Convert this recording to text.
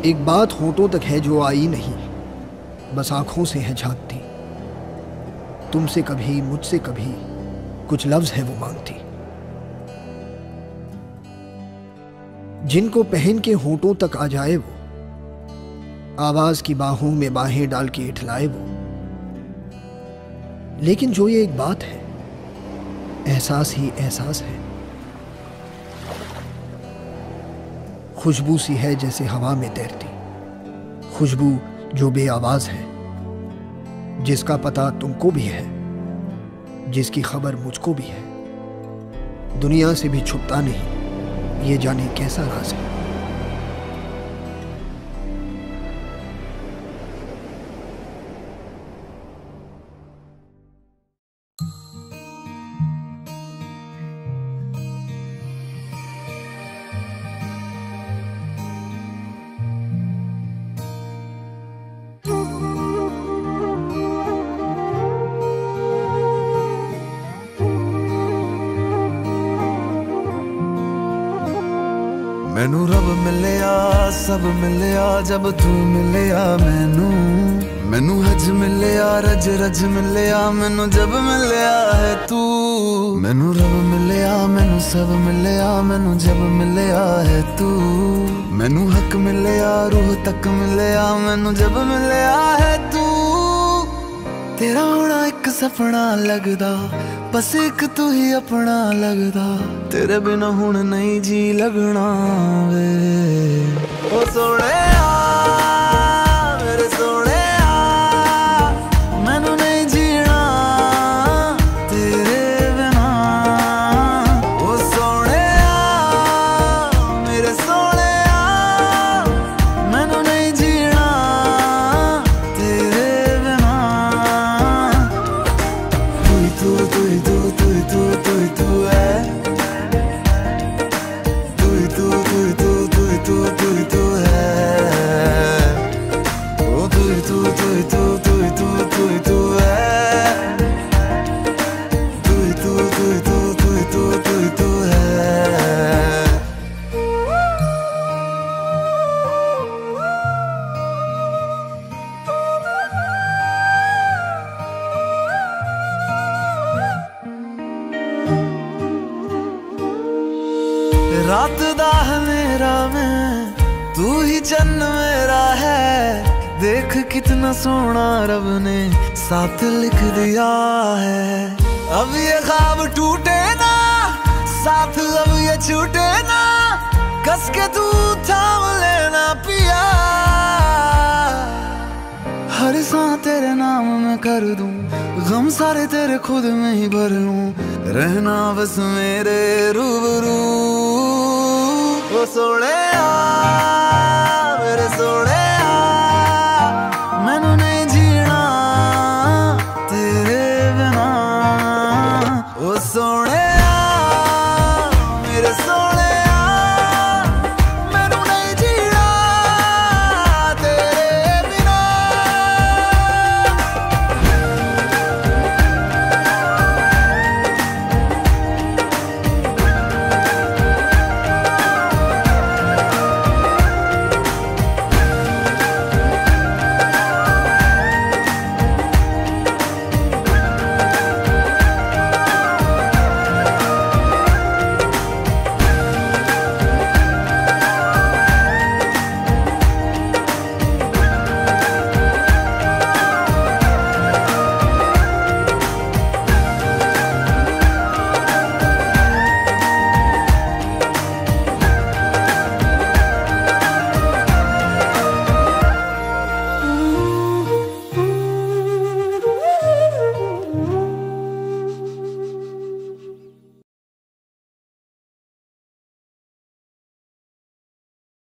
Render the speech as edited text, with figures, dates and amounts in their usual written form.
एक बात होठों तक है जो आई नहीं, बस आंखों से है झांकती। तुमसे कभी मुझसे कभी कुछ लफ्ज है वो मांगती। जिनको पहन के होठों तक आ जाए वो, आवाज की बाहों में बाहें डाल के इठलाए वो। लेकिन जो ये एक बात है, एहसास ही एहसास है। खुशबू सी है जैसे हवा में तैरती, खुशबू जो बेआवाज है, जिसका पता तुमको भी है, जिसकी खबर मुझको भी है। दुनिया से भी छुपता नहीं, ये जाने कैसा राज है। मैनू रब मिलिया, सब मिलिया जब तू मिलिया मैनू। मैनू हज मिलिया, रज रज मिलिया मैनू जब मिलिया है तू। मैनू रब मिलिया, मैनू सब मिलिया मैनू जब मिलिया है तू। मैनू हक मिलिया, रूह तक मिलिया मैनू जब मिलिया है तू। तेरा होना एक सपना लगदा, बस एक तू ही अपना लगदा। तेरे बिना हुण नहीं जी लगना वे। ओ सोहणिया मेरे सोहणिया, मैनू नहीं जीना तेरे बिना। ओ सोहणिया मेरे सोहणिया, मैनू नहीं जीना तेरे बिना। तू तू तू तू तू तू तू है, तू तू तू तू तू तू तू है। ओ तू तू तू तू तू तू तू है, तू तू तू तू तू तू है। रात दा मेरा मैं, तू ही चन्न मेरा है। देख कितना सोना रब ने साथ लिख दिया है। अब ये ख्वाब टूटे ना, साथ अब ये छूटे ना। कस के तू थाम लेना पिया, हर सांस तेरे नाम में कर दूं। गम सारे तेरे खुद में ही भर लूं, रहना बस मेरे रूबरू। ओ सोहणिया मेरे सोहणिया,